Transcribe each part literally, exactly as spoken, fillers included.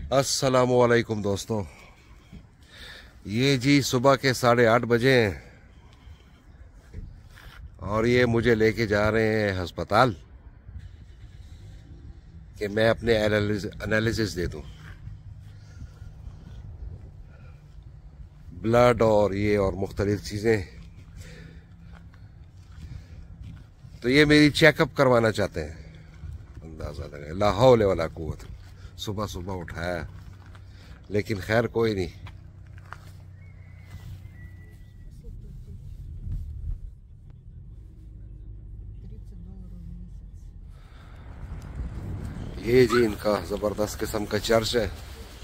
अस्सलामुअलैकुम दोस्तों, ये जी सुबह के साढ़े आठ बजे हैं और ये मुझे लेके जा रहे हैं अस्पताल कि मैं अपने एनालिसिस दे दूं, ब्लड और ये और मुख्तलिफ चीज़ें। तो ये मेरी चेकअप करवाना चाहते हैं। अंदाज़ा लगा, ला हौले वला कुव्वत। सुबह सुबह उठाया, लेकिन खैर कोई नहीं। ये जी इनका ज़बरदस्त किस्म का चर्च है।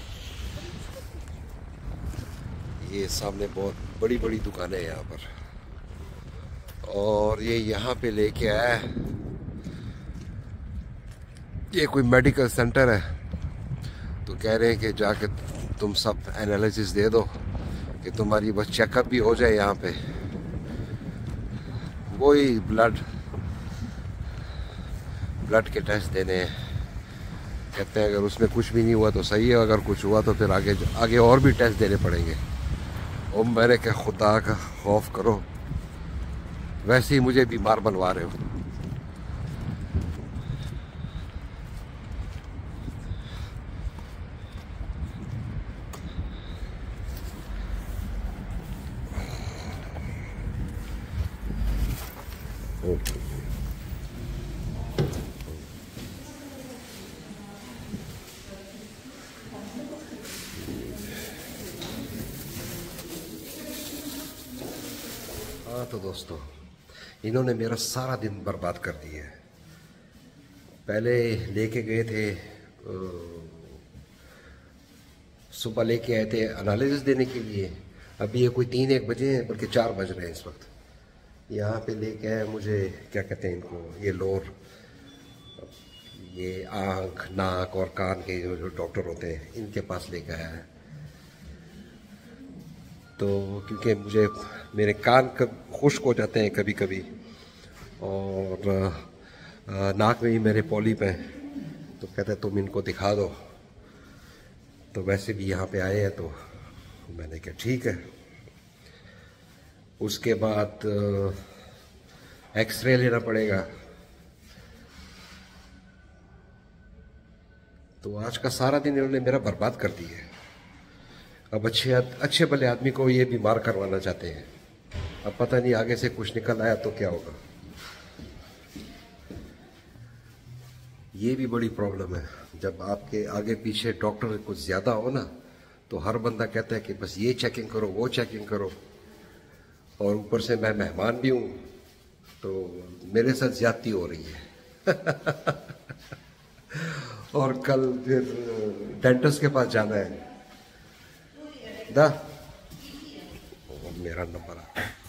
ये सामने बहुत बड़ी बड़ी दुकानें हैं यहाँ पर, और ये यहाँ पे लेके आया है। ये कोई मेडिकल सेंटर है, तो कह रहे हैं कि जाके तुम सब एनालिसिस दे दो कि तुम्हारी बस चेकअप भी हो जाए। यहाँ पे वही ब्लड ब्लड के टेस्ट देने हैं। कहते हैं अगर उसमें कुछ भी नहीं हुआ तो सही है, अगर कुछ हुआ तो फिर आगे आगे और भी टेस्ट देने पड़ेंगे। और मैंने क्या, खुदा का खौफ करो, वैसे ही मुझे बीमार बनवा रहे हो। हाँ तो दोस्तों, इन्होंने मेरा सारा दिन बर्बाद कर दिया है। पहले लेके गए थे, सुबह लेके आए थे एनालिसिस देने के लिए। अभी ये कोई तीन एक बजे हैं, बल्कि चार बज रहे हैं इस वक्त। यहाँ पे लेके आए मुझे, क्या कहते हैं इनको, ये लोर, ये आँख नाक और कान के जो जो डॉक्टर होते हैं, इनके पास लेके आया है। तो क्योंकि मुझे मेरे कान कब खुश्क हो जाते हैं कभी कभी, और आ, नाक में भी मेरे पॉलिप हैं, तो कहते हैं तुम इनको दिखा दो। तो वैसे भी यहाँ पे आए हैं, तो मैंने कहा ठीक है। उसके बाद एक्सरे लेना पड़ेगा। तो आज का सारा दिन इन्होंने मेरा बर्बाद कर दिया है। अब अच्छे अच्छे भले आदमी को ये बीमार करवाना चाहते हैं। अब पता नहीं आगे से कुछ निकल आया तो क्या होगा। ये भी बड़ी प्रॉब्लम है, जब आपके आगे पीछे डॉक्टर कुछ ज़्यादा हो ना, तो हर बंदा कहता है कि बस ये चेकिंग करो, वो चेकिंग करो। और ऊपर से मैं मेहमान भी हूँ, तो मेरे साथ ज्यादती हो रही है। और कल फिर डेंटिस्ट के पास जाना है। दा मेरा नंबर आता है।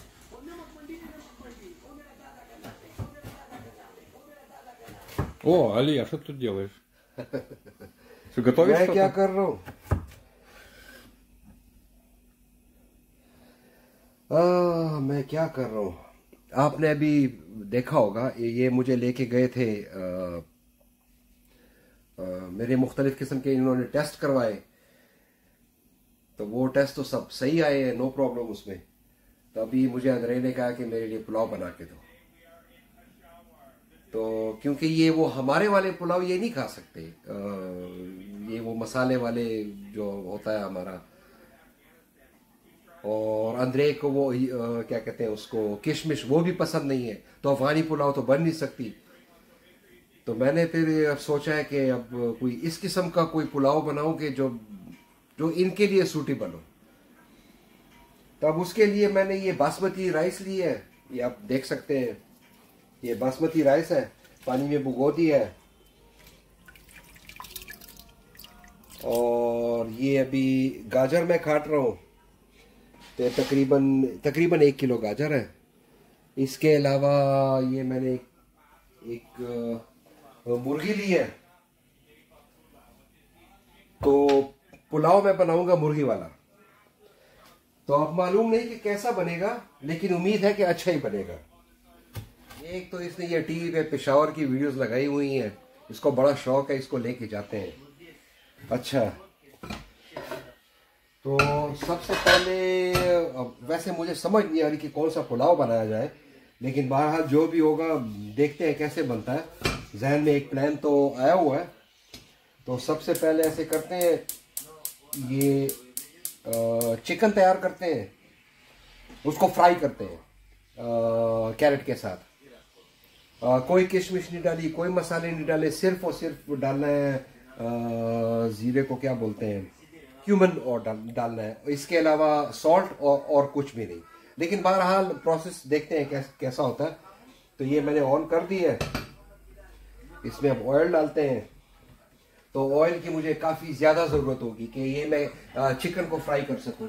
О, Алия, что ты тут делаешь? Ты готовишь मैं что-то? क्या कर रहा हूँ? आ, मैं क्या कर रहा हूँ? आपने अभी देखा होगा, ये, ये मुझे लेके गए थे। आ, आ, मेरे मुख्तलिफ किस्म के इन्होंने टेस्ट करवाए, तो वो टेस्ट तो सब सही आए हैं, नो प्रॉब्लम उसमें। तो अभी मुझे अंदरे ने कहा कि मेरे लिए पुलाव बना के दो। तो क्योंकि ये वो हमारे वाले पुलाव ये नहीं खा सकते, आ, ये वो मसाले वाले जो होता है हमारा, और अंदरे को वो आ, क्या कहते हैं उसको, किशमिश, वो भी पसंद नहीं है। तो अफगानी पुलाव तो बन नहीं सकती। तो मैंने फिर अब सोचा है कि अब कोई इस किस्म का कोई पुलाव बनाऊं कि जो जो इनके लिए सूटेबल हो। तो अब उसके लिए मैंने ये बासमती राइस ली है, ये आप देख सकते हैं। ये बासमती राइस है, पानी में भिगो दी है। और ये अभी गाजर मैं काट रहा हूँ, तो तकरीबन तकरीबन एक किलो गाजर है। इसके अलावा ये मैंने एक, एक मुर्गी ली है। तो पुलाव मैं बनाऊंगा मुर्गी वाला। तो अब मालूम नहीं कि कैसा बनेगा, लेकिन उम्मीद है कि अच्छा ही बनेगा। एक तो इसने ये टीवी पे पेशावर की वीडियोस लगाई हुई हैं, इसको बड़ा शौक है, इसको लेके जाते हैं। अच्छा, तो सबसे पहले अब वैसे मुझे समझ नहीं आ रही कि कौन सा पुलाव बनाया जाए, लेकिन बहरहाल जो भी होगा देखते हैं कैसे बनता है। जहन में एक प्लान तो आया हुआ है। तो सबसे पहले ऐसे करते हैं, ये चिकन तैयार करते हैं, उसको फ्राई करते हैं कैरेट के साथ। आ, कोई किशमिश नहीं डाली, कोई मसाले नहीं डाले, सिर्फ और सिर्फ डालना है आ, जीरे को क्या बोलते हैं, क्यूमन और डाल, डालना है। इसके अलावा सॉल्ट और, और कुछ भी नहीं। लेकिन बहरहाल प्रोसेस देखते हैं कैस, कैसा होता है। तो ये मैंने ऑन कर दी है, इसमें अब ऑयल डालते हैं। तो ऑयल की मुझे काफी ज्यादा जरूरत होगी कि ये मैं चिकन को फ्राई कर सकूं।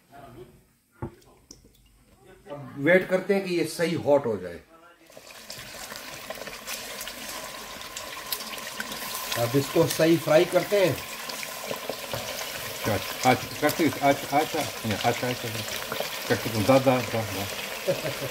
अब वेट करते हैं कि ये सही हॉट हो जाए। अब इसको सही फ्राई करते हैं। А, как ты? А, а, а, нет, а, а, как ты? Да, да, да, да.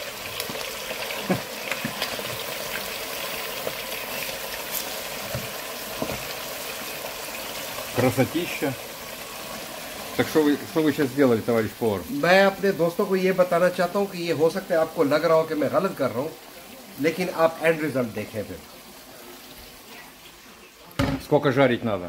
Красотища. Так что вы, что вы сейчас сделали, товарищ повар? मैं अपने दोस्तों को ये बताना चाहता हूँ कि ये हो सकता है आपको लग रहा हो कि मैं गलत कर रहा हूँ, लेकिन आप एंड रिजल्ट देखें फिर। Сколько жарить надо?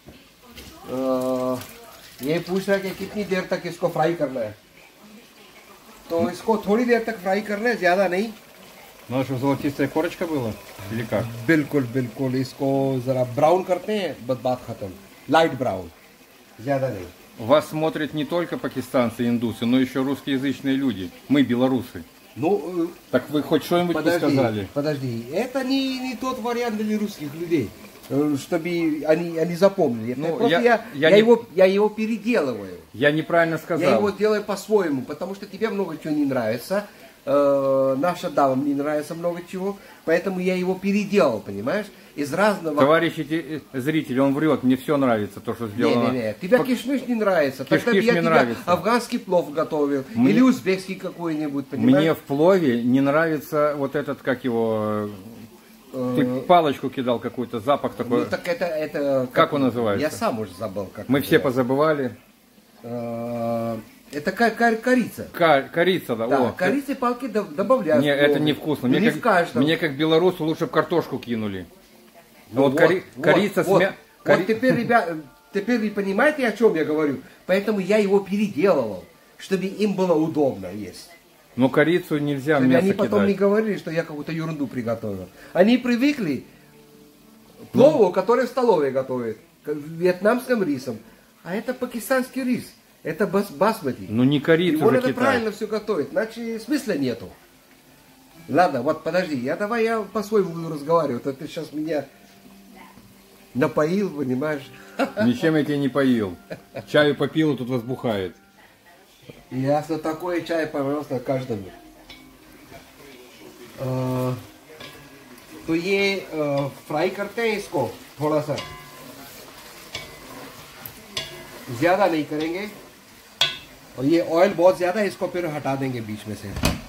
आ, ये पूछ रहा है कि कितनी देर तक इसको फ्राई करना है। तो इसको थोड़ी देर तक फ्राई करना है, ज्यादा नहीं। Надо, чтобы золотистая корочка была? Или как? बिल्कुल बिल्कुल, इसको जरा ब्राउन करते हैं, बस बात खत्म। लाइट ब्राउन, ज्यादा नहीं। Вас смотрят не только пакистанцы и индусы, но еще русскоязычные люди. Мы белорусы. Ну, Так вы хоть что-нибудь не подожди, сказали? подожди, это не, не тот вариант для русских людей, чтобы они, они запомнили. Это Ну, просто я- я, я я, не- его, я его переделываю. Я неправильно сказал. Я его делаю по-своему, потому что тебе много чего не нравится, э, наша дамам не нравится много чего, поэтому я его переделал, понимаешь, из разного... Товарищи те- зрители, он врет, мне все нравится, то, что сделано. Не-не-не, тебе Пак- кишмиш не нравится, тогда Киш-киш я мне тебе нравится. афганский плов готовил, Мне- или узбекский какой-нибудь, понимаешь? Мне в плове не нравится вот этот, как его... Ты палочку кидал какую-то, запах такой. Ну так это... это Как он называется? Я сам уже забыл, как Мы все называется. позабывали. Э, Это ка- ка- корица. Ка- корица, да. Да, О. корицы палки до- добавляют. Не, в плов. это невкусно. Ну, Мне, не как, в каждом. мне как белорусу лучше бы картошку кинули. Ну, вот, кори- вот, корица вот, с мя- вот кори- теперь, ребят, теперь вы понимаете, о чем я говорю? Поэтому я его переделывал, чтобы им было удобно есть. Но корицу нельзя в Чтобы мясо они потом кидать. не говорили, что я какую-то ерунду приготовил. Они привыкли к плову, который в столовой готовят, к вьетнамским рисом. А это пакистанский рис. Это бас басмати. Ну не И корицу он же это кидать. правильно все готовит, иначе смысла нету. Ладно, вот подожди, я давай я по-своему буду разговаривать, а ты сейчас меня напоил, понимаешь? Ничем я тебя не поил. Чаю попил, и тут возбухает. Ясно, такой чай, пожалуйста, каждому. अ, तो ये अ, फ्राई करते हैं इसको थोड़ा सा, ज्यादा नहीं करेंगे। और ये ऑयल बहुत ज्यादा है, इसको फिर हटा देंगे बीच में से।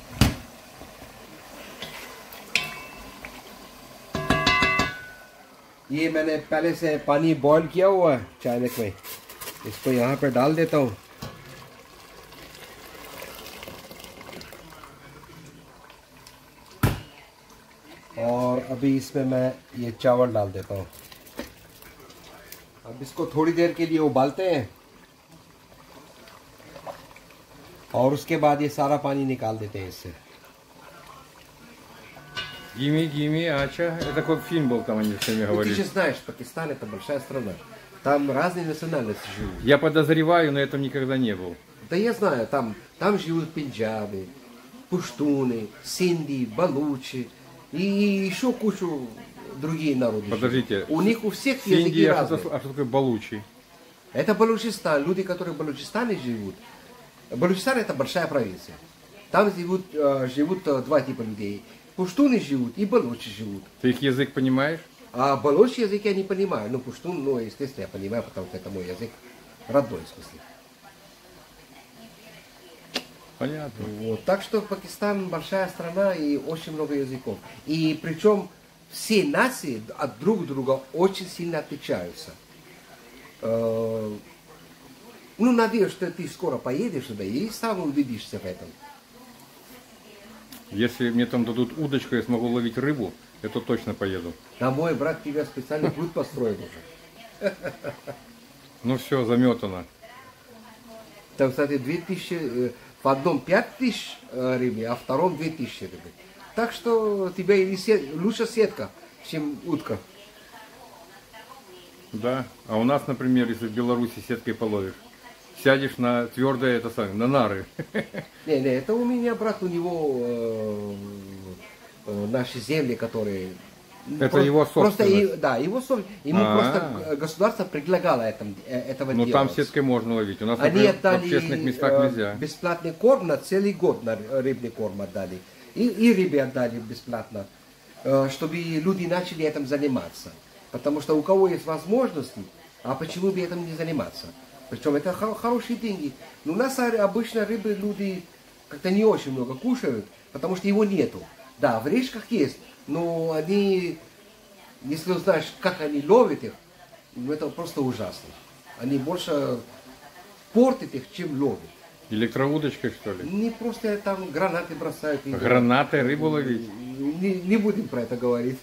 ये मैंने पहले से पानी बॉईल किया हुआ है चायनक में, इसको यहाँ पे डाल देता हूँ। और अभी इसमें मैं ये चावल डाल देता हूँ। अब इसको थोड़ी देर के लिए उबालते हैं और उसके बाद ये सारा पानी निकाल देते हैं इससे। Гими, гими, ача. Это такой фильм был, там они все время Ну, ты говорили. же знаешь, Пакистан это большая страна. Там разные национальности живут. Я подозреваю, но этом никогда не был. Да я знаю, там, там живут пенджабы, пуштуны, синди, балучи и еще кучу другие народы. Подождите. живут. У них у всех языки Индия, а разные. что, а что такое балучи? Это Балучистан, люди, которые в Балучистане живут. Балучистан это большая провинция. Там живут, э, живут э, два типа людей. Пуштуны живут и балучи живут. Ты их язык понимаешь? А балучи язык я не понимаю. Ну, пуштун, ну, естественно, я понимаю, потому что это мой язык родной, в смысле. Понятно. Вот. Так что Пакистан большая страна и очень много языков. И причем все нации от друг друга очень сильно отличаются. Э, Ну, надеюсь, что ты скоро поедешь туда и сам убедишься в этом. Если мне там дадут удочку, я смогу ловить рыбу, я то точно поеду. А мой брат тебя специально пруд построил уже. Ну все, заметано. Там, кстати, две тысячи, в одном пять тысяч рыбы, а в втором две тысячи рыбы. Так что у тебя или сет, лучше сетка, чем утка. Да, а у нас, например, если в Беларуси сеткой половишь, сядешь на твердое, это самое, на нары. Не, не, это у меня брат, у него э, э, наши земли, которые... Это просто, его собственность. Просто, и, да, его собственность. Ему А-а-а. просто государство предлагало это, этого Но делать. там сеткой можно ловить. У нас, Они например, отдали в общественных местах э, нельзя. бесплатный корм на целый год, на рыбный корм отдали. И, и рыбе отдали бесплатно, э, чтобы люди начали этим заниматься. Потому что у кого есть возможности, а почему бы этим не заниматься? Причем это хор- хорошие деньги. Но у нас обычно рыбы люди как-то не очень много кушают, потому что его нету. Да, в речках есть, но они, если узнаешь, как они ловят их, ну это просто ужасно. Они больше портят их, чем ловят. Электроудочкой, что ли? Не просто там гранаты бросают. И Гранаты рыбу ловить? Не, не будем про это говорить.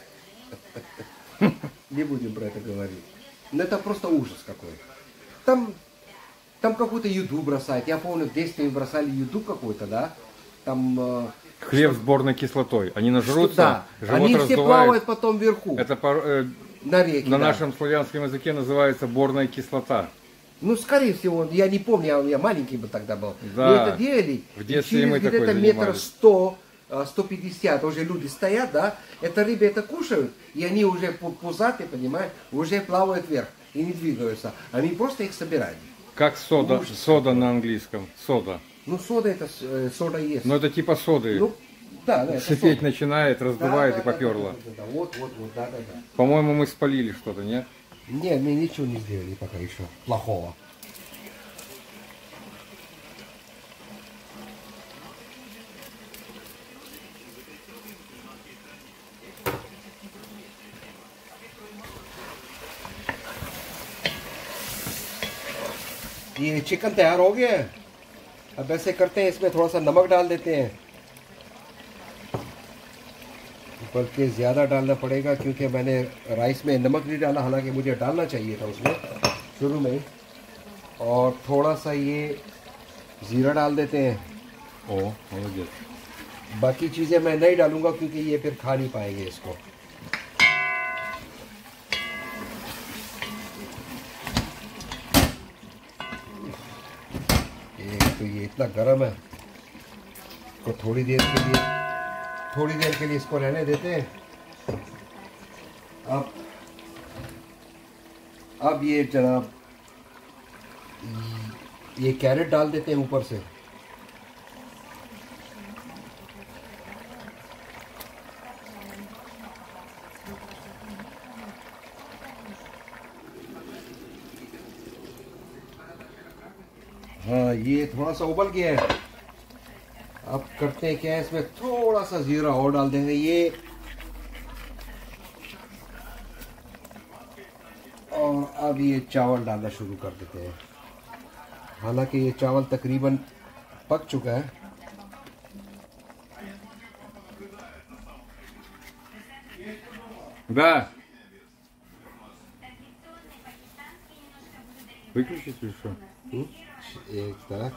Не будем про это говорить. Но это просто ужас какой. Там, там какую-то еду бросают. Я помню, в детстве им бросали еду какую-то, да? Там... э, Хлеб с борной кислотой. Они нажрутся, да, живот они все раздувает. плавают потом вверху, Это пор- э, на реке. на да. нашем славянском языке называется борная кислота. Ну, скорее всего, я не помню, я, я маленький бы тогда был. Да. Мы это делали. В И детстве через мы такой где-то метр занимались. сто, сто пятьдесят уже люди стоят, да, это рыбы это кушают, и они уже пу- пузатые, понимаешь, уже плавают вверх и не двигаются. Они просто их собирают. Как сода, Ужас сода на английском. Сода. Ну, сода это э, сода есть. Но это типа соды. Ну, да, да, это Шипеть сода. начинает, Да, раздувает да, и да, поперло. да, да, да, вот, вот, вот, да, да, да. По-моему, мы спалили что-то, нет? Не, мы ничего не сделали пока еще плохого. ये चिकन तैयार हो गया है। अब ऐसे करते हैं, इसमें थोड़ा सा नमक डाल देते हैं, बल्कि ज़्यादा डालना पड़ेगा क्योंकि मैंने राइस में नमक नहीं डाला, हालांकि मुझे डालना चाहिए था उसमें शुरू में। और थोड़ा सा ये ज़ीरा डाल देते हैं। О, молодец. बाकी चीज़ें मैं नहीं डालूंगा क्योंकि ये फिर खा नहीं पाएंगे इसको। ये तो ये इतना गर्म है, इसको थोड़ी देर के लिए थोड़ी देर के लिए इसको रहने देते हैं। अब अब ये जनाब ये कैरेट डाल देते हैं ऊपर से। हाँ, ये थोड़ा सा उबल गया है। अब करते हैं क्या है, इसमें थोड़ा सा जीरा और डाल देंगे ये, और अब ये चावल डालना शुरू कर देते हैं। हालांकि ये चावल तकरीबन पक चुका है। Да. Выключить или что? एक तरह।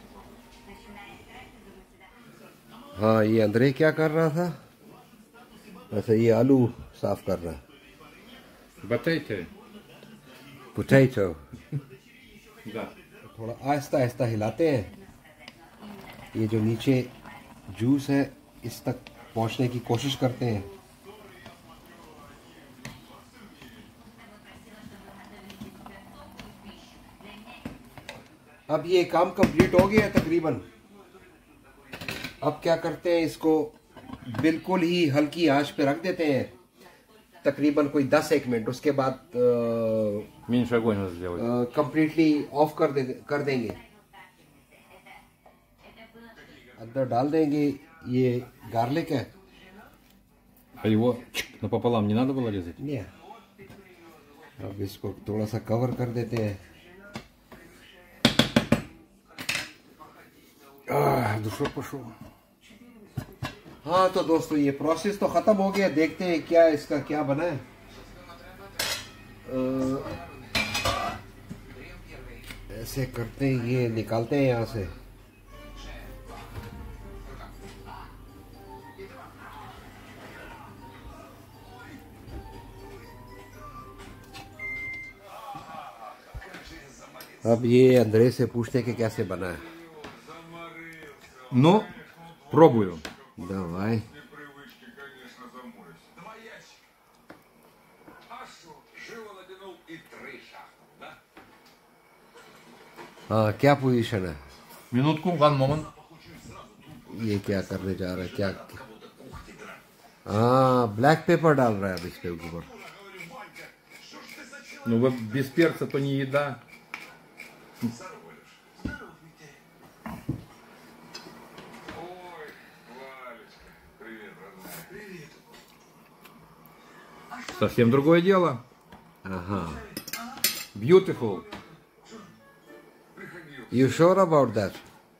हाँ, ये अंदर क्या कर रहा था? अच्छा, ये आलू साफ कर रहा है। Potato. पोटैटो। Да. थोड़ा आहिस्ता आहिस्ता हिलाते हैं। ये जो नीचे जूस है इस तक पहुंचने की कोशिश करते हैं। अब ये काम कंप्लीट हो गया है तकरीबन। अब क्या करते हैं, इसको बिल्कुल ही हल्की आंच पे रख देते हैं तकरीबन कोई दस एक मिनट। उसके बाद Меньше огонь надо сделать. कंप्लीटली ऑफ कर दे कर देंगे। अंदर डाल देंगे, ये गार्लिक है। А его чик, напополам не надо было резать? नहीं, अब इसको थोड़ा सा कवर कर देते हैं। दुश्मन पशु। हाँ तो दोस्तों ये प्रोसेस तो खत्म हो गया, देखते हैं क्या इसका क्या बना है। ऐसे करते हैं, ये निकालते हैं यहाँ से। अब ये अंदर से पूछते हैं कि कैसे बना है। Ну, пробую. Давай. हाँ क्या पोजीशन है? Минутку, one moment. ये क्या करने जा रहा है? क्या? हाँ ब्लैक पेपर डाल रहा है अब इसके ऊपर। Ну, вы без перца то не еда. Совсем другое дело. Ага. Beautiful. You sure about that?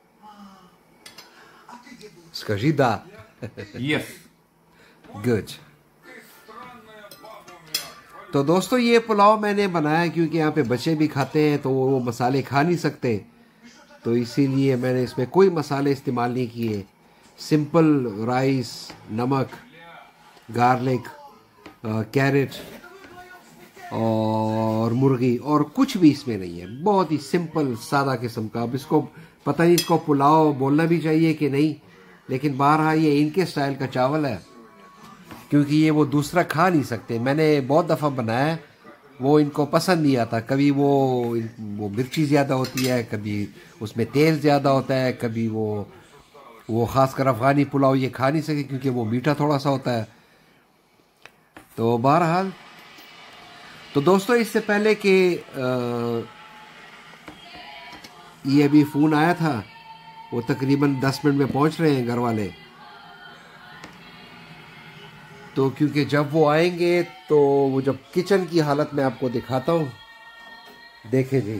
Скажи да. Yes. Good. तो दोस्तों ये पुलाव मैंने बनाया क्योंकि यहाँ पे बच्चे भी खाते हैं तो वो मसाले खा नहीं सकते, तो इसीलिए मैंने इसमें कोई मसाले इस्तेमाल नहीं किए। सिंपल राइस, नमक, गार्लिक, कैरेट और मुर्गी, और कुछ भी इसमें नहीं है। बहुत ही सिंपल सादा किस्म का। अब इसको पता नहीं इसको पुलाव बोलना भी चाहिए कि नहीं, लेकिन बहरहाल ये इनके स्टाइल का चावल है क्योंकि ये वो दूसरा खा नहीं सकते। मैंने बहुत दफ़ा बनाया, वो इनको पसंद नहीं आता। कभी वो वो मिर्ची ज़्यादा होती है, कभी उसमें तेल ज़्यादा होता है, कभी वो वो ख़ासकर अफ़गानी पुलाव ये खा नहीं सके क्योंकि वो मीठा थोड़ा सा होता है। तो बहरहाल तो दोस्तों इससे पहले कि ये अभी फ़ोन आया था, वो तकरीबन दस मिनट में पहुंच रहे हैं घर वाले। तो क्योंकि जब वो आएंगे तो वो जब किचन की हालत में आपको दिखाता हूँ, देखें जी।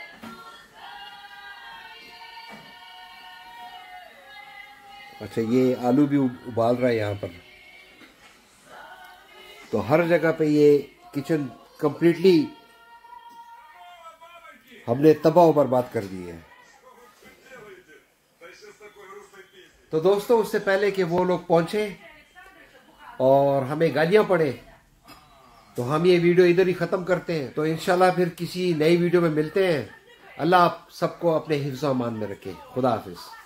अच्छा ये आलू भी उबाल रहा है यहाँ पर। तो हर जगह पे ये किचन कंप्लीटली हमने तबाह और बर्बाद कर दी है। तो दोस्तों उससे पहले कि वो लोग पहुंचे और हमें गालियां पड़े, तो हम ये वीडियो इधर ही ख़त्म करते हैं। तो इंशाल्लाह फिर किसी नई वीडियो में मिलते हैं। अल्लाह आप सबको अपने हिफ्ज़-ओ-अमान में रखे। खुदा हाफिज़।